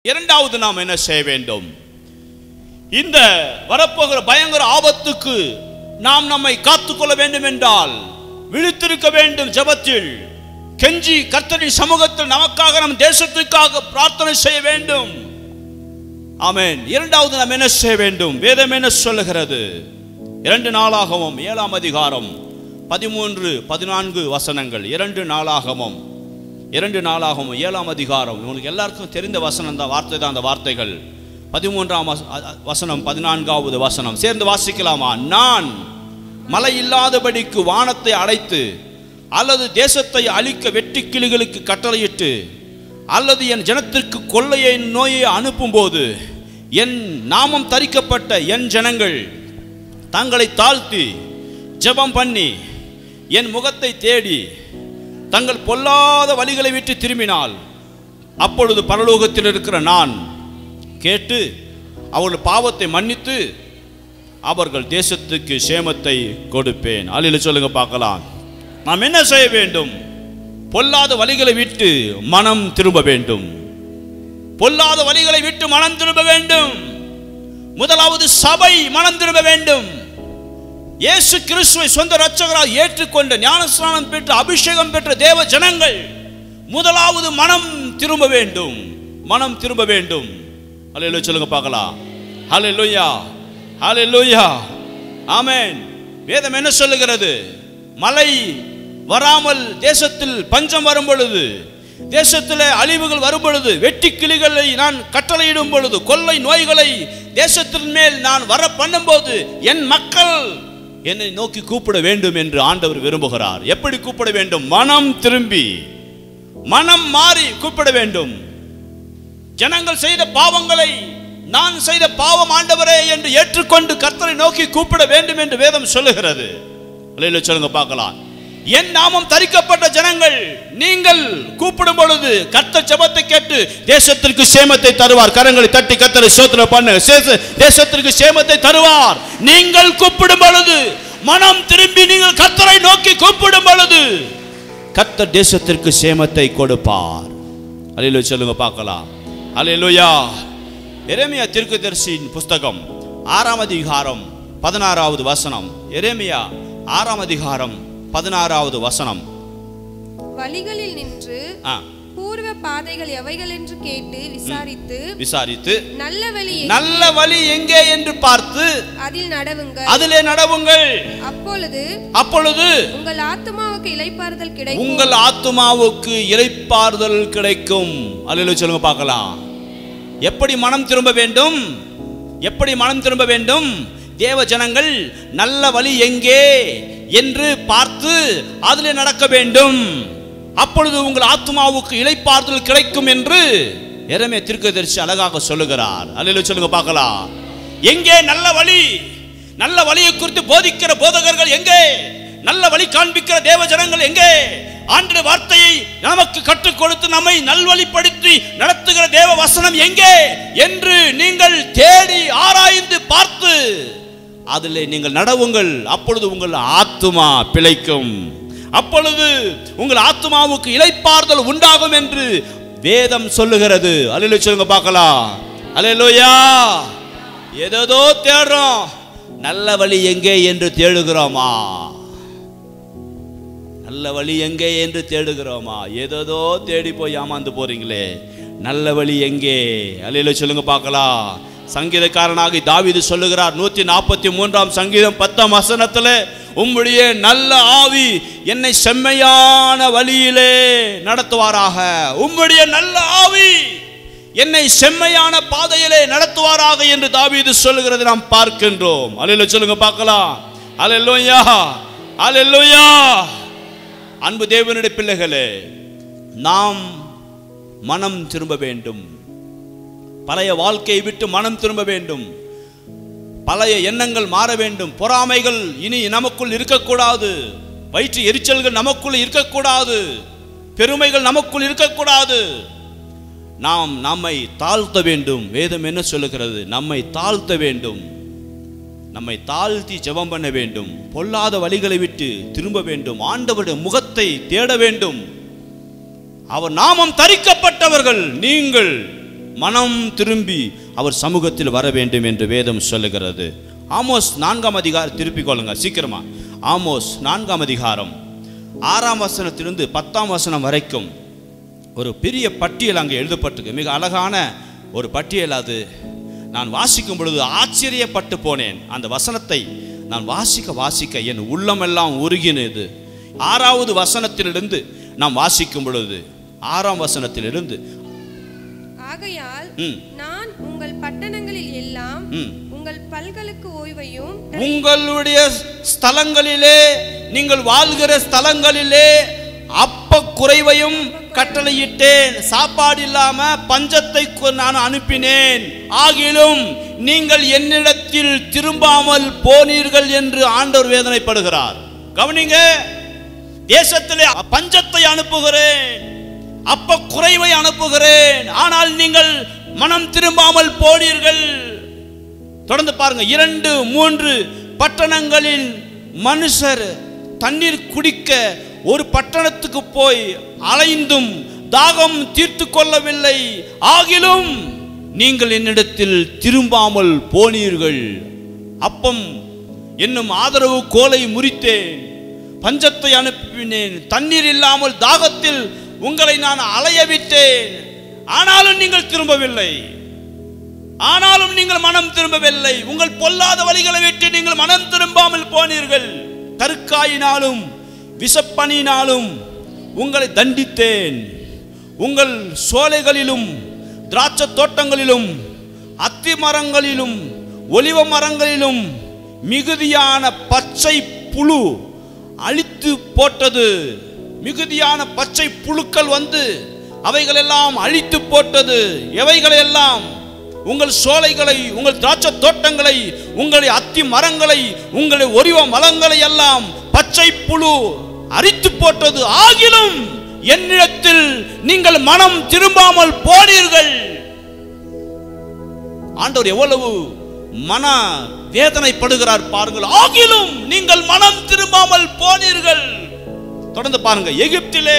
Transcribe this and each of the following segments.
இரண்டாவது நாம் என்ன செய்ய வேண்டும்? இந்த வரப்போகிற பயங்கர ஆபத்துக்கு நாம் நம்மை காத்துக்கொள்ள வேண்டும் என்றால் விழித்திருக்க வேண்டும். ஜெபத்தில் கெஞ்சி கர்த்தரின் சமூகத்தில் நமக்காக நம் தேசத்துக்காக பிரார்த்தனை செய்ய வேண்டும். ஆமென். இரண்டாவது நாம் என்ன செய்ய வேண்டும்? வேதம் என்ன சொல்லுகிறது? 2 நாளாகமம் 7ஆம் அதிகாரம் 13-14 வசனங்கள். 2 நாளாகமம் 7ஆம் அதிகாரம். உங்களுக்கு எல்லாருக்கும் தெரிந்த வசனம் தான், வார்த்தை தான். அந்த வார்த்தைகள் 13ஆம் வசனம் 14வது வசனம் சேர்ந்து வாசிக்கலாமா? நான் மழை இல்லாதபடிக்கு வானத்தை அடைத்து அல்லது தேசத்தை அழிக்க வெட்டி கிளிகளுக்கு கட்டளையிட்டு அல்லது என் ஜனத்திற்கு கொள்ளையை நோயை அனுப்பும் போது என் நாமம் தரிக்கப்பட்ட என் ஜனங்கள் தங்களை தாழ்த்தி ஜெபம் பண்ணி என் முகத்தை தேடி தங்கள் பொல்லாத வழிகளை விட்டு திரும்பினால் அப்பொழுது பரலோகத்தில் இருக்கிற நான் கேட்டு அவர்கள் பாவத்தை மன்னித்து அவர்கள் தேசத்துக்கு சேமத்தை கொடுப்பேன். அல்லேலூயா சொல்லுங்க பார்க்கலாம். நாம் என்ன செய்ய வேண்டும்? பொல்லாத வழிகளை விட்டு மனம் திரும்ப வேண்டும். பொல்லாத வழிகளை விட்டு மனம் திரும்ப வேண்டும். முதலாவது சபை மனம் திரும்ப வேண்டும். இயேசு கிறிஸ்துவை சொந்த இரட்சகராக ஏற்றுக்கொண்ட ஞானஸ்நானம் பெற்ற அபிஷேகம் பெற்ற தேவ ஜனங்கள் முதலாவது மனம் திரும்ப வேண்டும். மனம் திரும்ப வேண்டும். அல்லேலூயா சொல்லுங்க பார்க்கலாம். ஹல்லேலூயா, ஹல்லேலூயா, ஆமென். வேதம் என்ன சொல்லுகிறது? மழை வராமல் தேசத்தில் பஞ்சம் வரும் பொழுது, தேசத்தில் அழிவுகள் வரும் பொழுது, வெட்டி கிளிகளை நான் கட்டளையிடும் பொழுது, கொள்ளை நோய்களை தேசத்தின் மேல் நான் வர பண்ணும் போது என் மக்கள் என்னை நோக்கி கூப்பிட வேண்டும் என்று ஆண்டவர் விரும்புகிறார். எப்படி கூப்பிட வேண்டும்? மனம் திரும்பி மனம் மாறி கூப்பிட வேண்டும். ஜனங்கள் செய்த பாவங்களை நான் செய்த பாவம் ஆண்டவரே என்று ஏற்றுக்கொண்டு கர்த்தரை நோக்கி கூப்பிட வேண்டும் என்று வேதம் சொல்லுகிறது. அல்லேலூயா சொல்லுங்க பார்க்கலாம். என் நாமம் தரிக்கப்பட்ட ஜனங்கள் நீங்கள் கூப்பிடும் பொழுது கர்த்தர் ஜெபத்தை கேட்டு தேசத்திற்கு சேமத்தை தருவார். கரங்களை தட்டி கர்த்தரை ஸ்தோத்திரம் பண்ணு. தேசத்திற்கு சேமத்தை தருவார். நீங்கள் கூப்பிடும் பொழுது, மனம் திரும்பி நீங்கள் கர்த்தரை நோக்கி கூப்பிடும் பொழுது கர்த்தர் தேசத்திற்கு சேமத்தை கொடுப்பார். அல்லேலூயா சொல்லுங்க பார்க்கலாம். அல்லேலூயா. எரேமியா தீர்க்கதரிசியின் புஸ்தகம் 6ஆம் அதிகாரம் 16வது வசனம். எரேமியா 6ஆம் அதிகாரம் 16வது வசனம். வழிகளில் நின்று பூர்வ பாதைகள் எவைகள் என்று கேட்டு விசாரித்து நல்ல வழி எங்கே என்று பார்த்து அதிலே நடவுங்கள். அப்பொழுது உங்கள் ஆத்துமாவுக்கு இளைப்பாறுதல் கிடைக்கும். உங்கள் ஆத்துமாவுக்கு இளைப்பாறுதல் கிடைக்கும். அல்லேலூயா சொல்லுங்க பார்க்கலாம். எப்படி மனம் திரும்ப வேண்டும்? எப்படி மனம் திரும்ப வேண்டும்? தேவ ஜனங்கள் நல்ல வழி எங்கே என்று பார்த்து அதிலே நடக்க வேண்டும். அப்பொழுது உங்கள் ஆத்துமாவுக்கு இளைப்பாறுதல் கிடைக்கும் என்று எரேமியா தீர்க்கதரிசி அழகாக சொல்லுகிறார். அல்லேலூயா சொல்லுங்க பார்க்கலாம். எங்கே நல்ல வழி? நல்ல வழியை குறித்து போதிக்கிற போதகர்கள் எங்கே? நல்ல வழி காண்பிக்கிற தேவ ஜனங்கள் எங்கே? ஆண்டவருடைய வார்த்தையை நமக்கு கற்றுக் கொடுத்து நம்மை நல்வழிப்படுத்தி நடத்துகிற தேவ வசனம் எங்கே என்று நீங்கள் தேடி ஆராய்ந்து பார்த்து அதிலே நீங்கள் நடவுங்கள். அப்பொழுது உங்கள் ஆத்துமா பிழைக்கும். அப்பொழுது உங்கள் ஆத்துமாவுக்கு இளைப்பாறுதல் உண்டாகும் என்று வேதம் சொல்லுகிறது. அல்லேலூயா சொல்லுங்க பார்க்கலாம். அல்லேலூயா. ஏதோ தேடுறோம், நல்ல வழி எங்கே என்று தேடுகிறோமா? நல்ல வழி எங்கே என்று தேடுகிறோமா? ஏதோ தேடி போய் ஏமாந்து போறீங்களே, நல்ல வழி எங்கே? அல்லேலூயா சொல்லுங்க பார்க்கலாம். சங்கீதக்காரனாகி தாவீது சொல்லுகிறார் 143ஆம் சங்கீதம் 10ஆம் வசனத்தில், உம்முடைய நல்ல ஆவி என்னை செம்மையான வழியிலே நடத்துவாராக. உம்முடைய நல்ல ஆவி என்னை செம்மையான பாதையிலே நடத்துவாராக என்று தாவீது சொல்லுகிறது நாம் பார்க்கின்றோம். அல்லேலூயா சொல்லுங்க பார்க்கலாம். அல்லேலூயா, அல்லேலூயா. அன்பு தேவனுடைய பிள்ளைகளே, நாம் மனம் திரும்ப வேண்டும். பழைய வாழ்க்கையை விட்டு மனம் திரும்ப வேண்டும். பழைய எண்ணங்கள் மாற வேண்டும். பொறாமைகள் இனி நமக்குள் இருக்கக்கூடாது. வயிற்று எரிச்சல்கள் நமக்குள் இருக்கக்கூடாது. பெருமைகள் நமக்குள் இருக்கக்கூடாது. நாம் நம்மை தாழ்த்த வேண்டும். வேதம் என்ன சொல்லுகிறது? நம்மை தாழ்த்த வேண்டும். நம்மை தாழ்த்தி ஜெபம் பண்ண வேண்டும். பொல்லாத வழிகளை விட்டு திரும்ப வேண்டும். ஆண்டவருடைய முகத்தை தேட வேண்டும். அவர் நாமம் தரிக்கப்பட்டவர்கள் நீங்கள் மனம் திரும்பி அவர் சமூகத்தில் வர வேண்டும் என்று வேதம் சொல்லுகிறது. ஆமோஸ் 4ஆம் அதிகாரம் திருப்பிக் கொள்ளுங்க சீக்கிரமா. ஆமோஸ் 4ஆம் அதிகாரம் 6ஆம் வசனத்திலிருந்து 10ஆம் வசனம் வரைக்கும் ஒரு பெரிய பட்டியல் அங்கே எழுதப்பட்டிருக்கு. மிக அழகான ஒரு பட்டியல். அது நான் வாசிக்கும் பொழுது ஆச்சரியப்பட்டு போனேன். அந்த வசனத்தை நான் வாசிக்க என் உள்ளமெல்லாம் உருகினது. 6வது வசனத்திலிருந்து நாம் வாசிக்கும் பொழுது 6ஆம் வசனத்திலிருந்து, ஆகையால் நான் உங்கள் பட்டணங்களில் எல்லாம் உங்கள் பல்களுக்கு ஓய்வையும், உங்களுடைய ஸ்தலங்களிலே நீங்கள் வாழ்கிற ஸ்தலங்களிலே அப்ப குறைவையும் கட்டளையிட்டேன். சாப்பாடு இல்லாம பஞ்சத்தை நான் அனுப்பினேன். ஆகிலும் நீங்கள் என்னிடத்தில் திரும்பாமல் போனீர்கள் என்று ஆண்டவர் வேதனைப்படுகிறார். கவனிங்க, தேசத்திலே பஞ்சத்தை அனுப்புகிறேன், அப்ப குறைவை அனுப்புகிறேன், ஆனால் நீங்கள் மனம் திரும்பாமல் போனீர்கள். தொடர்ந்து பாருங்க. 2-3 பட்டணங்களில் மனுஷர் தண்ணீர் குடிக்க ஒரு பட்டணத்துக்கு போய் அலைந்தும் தாகம் தீர்த்து கொள்ளவில்லை. ஆகிலும் நீங்கள் என்னிடத்தில் திரும்பாமல் போனீர்கள். அப்பம் என்னும் ஆதரவு கோலை முறித்தேன், பஞ்சத்தை அனுப்பினேன், தண்ணீர் இல்லாமல் தாகத்தில் உங்களை நான் அலைய விட்டேன். ஆனாலும் நீங்கள் திரும்பவில்லை. ஆனாலும் நீங்கள் மனம் திரும்பவில்லை. உங்கள் பொல்லாத வழிகளை விட்டு நீங்கள் மனம் திரும்பாமல் போனீர்கள். கருக்காயினாலும் விஷப்பனினாலும் உங்களை தண்டித்தேன். உங்கள் சோலைகளிலும் திராட்சை தோட்டங்களிலும் அத்தி மரங்களிலும் ஒலிவ மரங்களிலும் மிகுதியான பச்சை புழு அழித்து போட்டது. மிகுதியான பச்சை புழுக்கள் வந்து அவைகளெல்லாம் அழித்து போட்டது. எவைகளெல்லாம்? உங்கள் சோலைகளை, உங்கள் திராட்சை தோட்டங்களை, உங்களை அத்தி மரங்களை, உங்களை ஒலிவ மரங்களை எல்லாம் பச்சை புழு அரித்து போட்டது. ஆகிலும் என்னிடத்தில் நீங்கள் மனம் திரும்பாமல் போனீர்கள். ஆண்டவர் எவ்வளவு மன வேதனைப்படுகிறார் பாருங்கள். ஆகிலும் நீங்கள் மனம் திரும்பாமல் போனீர்கள். தொடர்ந்து பாருங்க. எகிப்திலே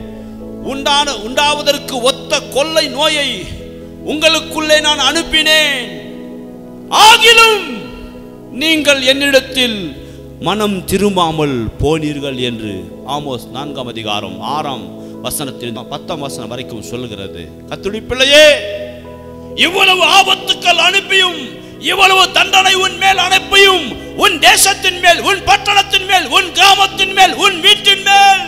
உண்டாவதற்கு ஒத்த கொள்ளை நோயை உங்களுக்குள்ளே நான் அனுப்பினேன். ஆகிலும் நீங்கள் என்னிடத்தில் மனம் திரும்பாமல் போனீர்கள் என்று ஆமோஸ் 4ஆம் அதிகாரம் 6ஆம் வசனத்தில் 10ஆம் வசனம் வரைக்கும் சொல்லுகிறது. கர்த்தருடைய பிள்ளையே, இவ்வளவு ஆபத்துக்கள் அனுப்பியும், இவ்வளவு தண்டனை உன் மேல் அனுப்பியும், உன் தேசத்தின் மேல், உன் பட்டணத்தின் மேல், உன் கிராமத்தின் மேல், உன் வீட்டின் மேல்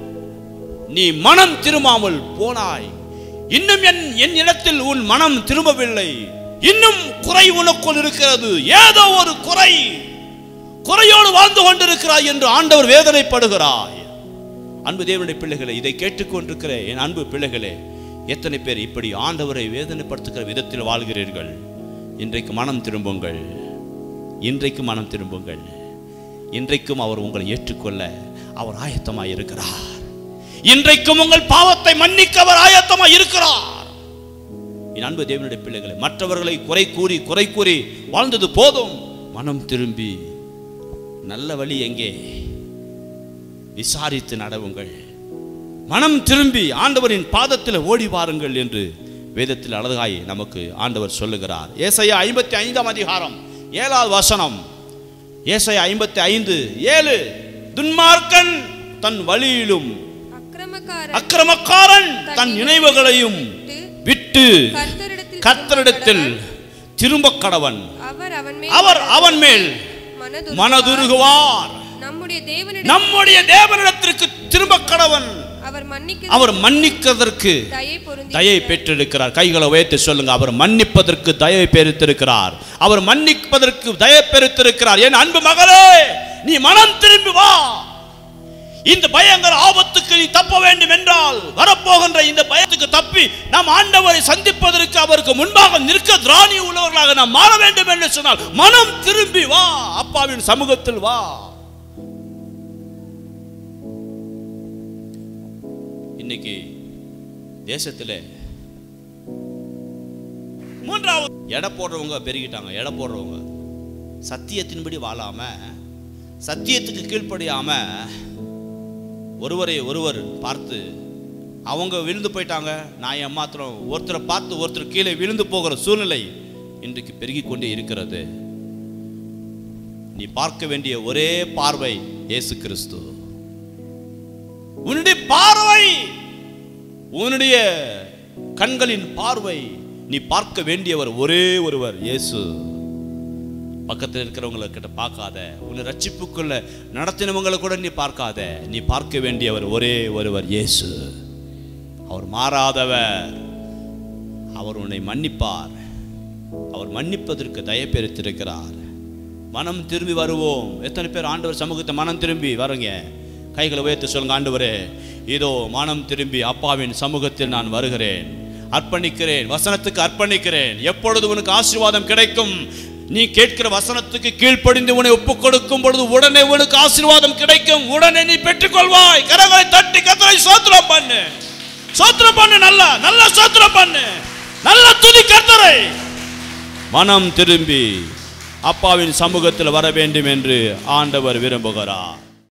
நீ மனம் திரும்பாமல் போனாய். இன்னும் என் இடத்தில் உன் மனம் திரும்பவில்லை. இன்னும் குறை உனக்குள் இருக்கிறது. ஏதோ ஒரு குறையோடு வாழ்ந்து கொண்டிருக்கிறாய் என்று ஆண்டவர் வேதனைப்படுகிறாய். அன்பு தேவனுடைய பிள்ளைகளே, இதை கேட்டுக்கொண்டிருக்கிற என் அன்பு பிள்ளைகளே, எத்தனை பேர் இப்படி ஆண்டவரை வேதனைப்படுத்துகிற விதத்தில் வாழ்கிறீர்கள்? இன்றைக்கு மனம் திரும்புங்கள். இன்றைக்கு மனம் திரும்புங்கள். இன்றைக்கும் அவர் உங்களை ஏற்றுக்கொள்ள அவர் ஆயத்தமாய் இருக்கிறார். இன்றைக்கும் உங்கள் பாவத்தை மன்னிக்க அவர் ஆயத்தமாய் இருக்கிறார். என் அன்பு தேவனுடைய பிள்ளைகளே, மற்றவர்களை குறை கூறி வாழ்ந்தது போதும். மனம் திரும்பி நல்ல வழி எங்கே விசாரித்து நடவுங்கள். மனம் திரும்பி ஆண்டவரின் பாதத்தில் ஓடி வாருங்கள் என்று வேதத்தில் அழகாய் நமக்கு ஆண்டவர் சொல்லுகிறார். ஏசாயா 55ஆம் அதிகாரம் 7வது வசனம். ஏசாயா 55:7, துன்மார்க்கன் தன் வழியிலும் அக்கிரமக்காரன் தன் நினைவுகளையும் விட்டு கர்த்தரிடத்தில் திரும்ப கடவன். அவர் அவன் மேல் மனதுருகுவார். நம்முடைய தேவனிடத்திற்கு திரும்ப கடவன். அவர் மன்னிப்பதற்கு தயை பெற்றிருக்கிறார். கைகளை உயர்த்தி சொல்லுங்க. அவர் மன்னிப்பதற்கு தயை பெற்றிருக்கிறார். அவர் மன்னிப்பதற்கு தயை பெற்றிருக்கிறார். என் அன்பு மகளே, நீ மனம் திரும்பி வா. இந்த பயங்கர ஆபத்துக்கு நீ தப்ப வேண்டும் என்றால், வரப்போகின்ற இந்த பயத்துக்கு தப்பி நாம் ஆண்டவரை சந்திப்பதற்கு அவருக்கு முன்பாக நிற்க திராணி உள்ளவர்களாக நாம் மாற வேண்டும் என்று சொன்னால் மனம் திரும்பி வா. அப்பாவின் சமூகத்தில் வா. இன்னைக்கு தேசத்தில் மூன்றாவது எடை போடுறவங்க பெருகிட்டாங்க. எடை போடுறவங்க சத்தியத்தின்படி வாழாம, சத்தியத்துக்கு கீழ்ப்படியாம, ஒருவரை ஒருவர் பார்த்து அவங்க விழுந்து போயிட்டாங்க, நான் என் மாத்திரம் ஒருத்தரை பார்த்து ஒருத்தர் கீழே விழுந்து போகிற சூழ்நிலை இன்றைக்கு பெருகி கொண்டே இருக்கிறது. நீ பார்க்க வேண்டிய ஒரே பார்வை இயேசு கிறிஸ்து. உன்னுடைய பார்வை, உன்னுடைய கண்களின் பார்வை, நீ பார்க்க வேண்டியவர் ஒரே ஒருவர் இயேசு. பக்கத்தில் இருக்கிறவங்களை கிட்ட பார்க்காத, உன்னை ரட்சிப்புக்குள்ள நடத்தினவங்களை கூட நீ பார்க்காத. நீ பார்க்க வேண்டியவர் ஒரே ஒருவர் இயேசு. அவர் மாறாதவர். அவர் உன்னை மன்னிப்பார். அவர் மன்னிப்பதற்கு தயப்பெருத்திருக்கிறார். மனம் திரும்பி வருவோம். எத்தனை பேர் ஆண்டவர் சமூகத்தை மனம் திரும்பி வரங்க? கைகளை உயர்த்தி சொல்லுங்க, ஆண்டவரே இதோ மனம் திரும்பி அப்பாவின் சமூகத்தில் நான் வருகிறேன், அர்ப்பணிக்கிறேன், வசனத்துக்கு அர்ப்பணிக்கிறேன். எப்பொழுது உனக்கு ஆசீர்வாதம் கிடைக்கும்? நீ கேட்கிற வசனத்துக்கு கீழ்ப்படிந்து உன்னை ஒப்புக் கொடுக்கும் பொழுது உடனே உனக்கு ஆசீர்வாதம் கிடைக்கும். உடனே நீ பெற்றுக்கொள்வாய். கரங்களை தட்டி கர்த்தரை ஸ்தோத்திரம் பண்ணு, ஸ்தோத்திரம் பண்ணு, நல்ல ஸ்தோத்திரம் பண்ணு, நல்ல துதி கர்த்தரை. மனம் திரும்பி அப்பாவின் சமூகத்தில் வர வேண்டும் என்று ஆண்டவர் விரும்புகிறார்.